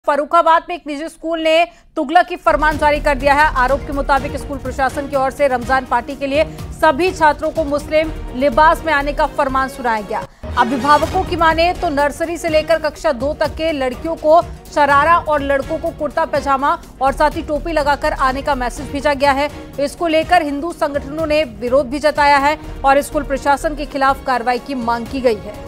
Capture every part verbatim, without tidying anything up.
फर्रुखाबाद में एक निजी स्कूल ने तुगलक की फरमान जारी कर दिया है। आरोप के मुताबिक स्कूल प्रशासन की ओर से रमजान पार्टी के लिए सभी छात्रों को मुस्लिम लिबास में आने का फरमान सुनाया गया। अभिभावकों की माने तो नर्सरी से लेकर कक्षा दो तक के लड़कियों को शरारा और लड़कों को कुर्ता पैजामा और साथ ही टोपी लगाकर आने का मैसेज भेजा गया है। इसको लेकर हिंदू संगठनों ने विरोध भी जताया है और स्कूल प्रशासन के खिलाफ कार्रवाई की मांग की गई है।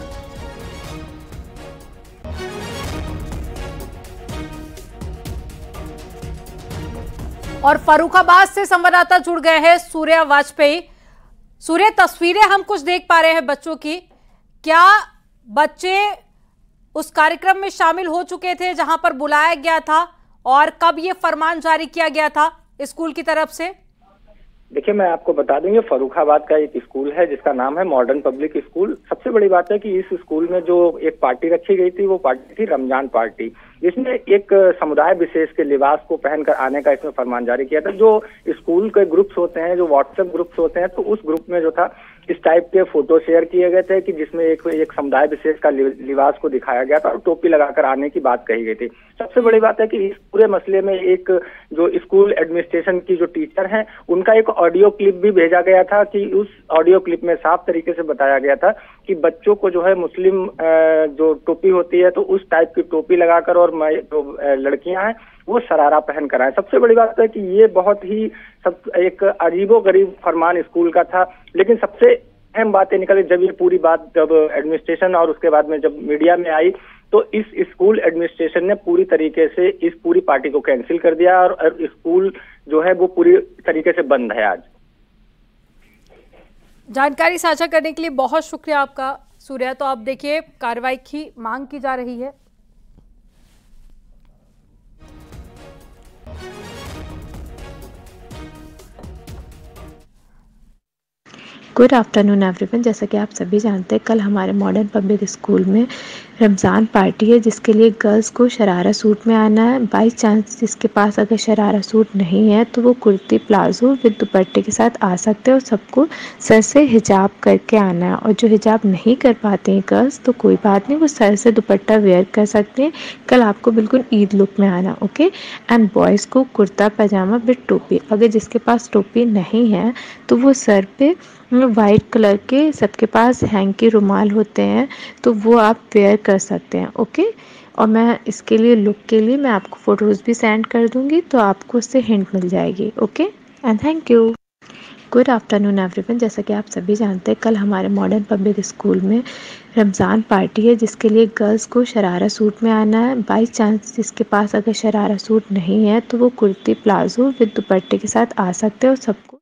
और फर्रुखाबाद से संवाददाता जुड़ गए हैं सूर्या वाजपेयी। सूर्य, तस्वीरें हम कुछ देख पा रहे हैं बच्चों की। क्या बच्चे उस कार्यक्रम में शामिल हो चुके थे जहां पर बुलाया गया था, और कब ये फरमान जारी किया गया था स्कूल की तरफ से? देखिए, मैं आपको बता दूं, ये फर्रुखाबाद का एक स्कूल है जिसका नाम है मॉडर्न पब्लिक स्कूल। सबसे बड़ी बात है कि इस स्कूल में जो एक पार्टी रखी गई थी वो पार्टी थी रमजान पार्टी, जिसमें एक समुदाय विशेष के लिबास को पहनकर आने का इसमें फरमान जारी किया था। जो स्कूल के ग्रुप्स होते हैं, जो व्हाट्सएप ग्रुप्स होते हैं, तो उस ग्रुप में जो था इस टाइप के फोटो शेयर किए गए थे कि जिसमें एक एक समुदाय विशेष का लिबास को दिखाया गया था और टोपी लगाकर आने की बात कही गई थी। सबसे बड़ी बात है कि इस पूरे मसले में एक जो स्कूल एडमिनिस्ट्रेशन की जो टीचर हैं उनका एक ऑडियो क्लिप भी भेजा गया था कि उस ऑडियो क्लिप में साफ तरीके से बताया गया था कि बच्चों को जो है मुस्लिम जो टोपी होती है तो उस टाइप की टोपी लगाकर, और जो लड़कियां हैं वो शरारा पहन कर आए। सबसे बड़ी बात है कि ये बहुत ही सब एक अजीबो गरीब फरमान स्कूल का था, लेकिन सबसे अहम बात ये निकली जब ये पूरी बात जब एडमिनिस्ट्रेशन और उसके बाद में जब मीडिया में आई तो इस स्कूल एडमिनिस्ट्रेशन ने पूरी तरीके से इस पूरी पार्टी को कैंसिल कर दिया और स्कूल जो है वो पूरी तरीके से बंद है आज। जानकारी साझा करने के लिए बहुत शुक्रिया आपका सूर्या। तो अब देखिए, कार्रवाई की मांग की जा रही है। Good afternoon everyone. जैसा कि आप सभी जानते हैं, कल हमारे मॉडर्न पब्लिक स्कूल में रमज़ान पार्टी है जिसके लिए गर्ल्स को शरारा सूट में आना है। बाई चांस जिसके पास अगर शरारा सूट नहीं है तो वो कुर्ती प्लाजो विद दुपट्टे के साथ आ सकते हैं और सबको सर से हिजाब करके आना है। और जो हिजाब नहीं कर पाते हैं गर्ल्स तो कोई बात नहीं, वो सर से दुपट्टा वेयर कर सकते हैं। कल आपको बिल्कुल ईद लुक में आना, ओके। एंड बॉयज़ को कुर्ता पैजामा विद टोपी। अगर जिसके पास टोपी नहीं है तो वो सर पे वाइट कलर के, सबके पास हैंकी रुमाल होते हैं तो वो आप वेयर कर सकते हैं, ओके। और मैं इसके लिए लुक के लिए मैं आपको फ़ोटोज़ भी सेंड कर दूंगी तो आपको उससे हिंट मिल जाएगी, okay. And thank you. Good afternoon everyone. जैसा कि आप सभी जानते हैं, कल हमारे मॉडर्न पब्लिक स्कूल में रमज़ान पार्टी है जिसके लिए गर्ल्स को शरारा सूट में आना है। बाई चांस जिसके पास अगर शरारा सूट नहीं है तो वो कुर्ती प्लाजो विद दुपट्टे के साथ आ सकते हैं और सबको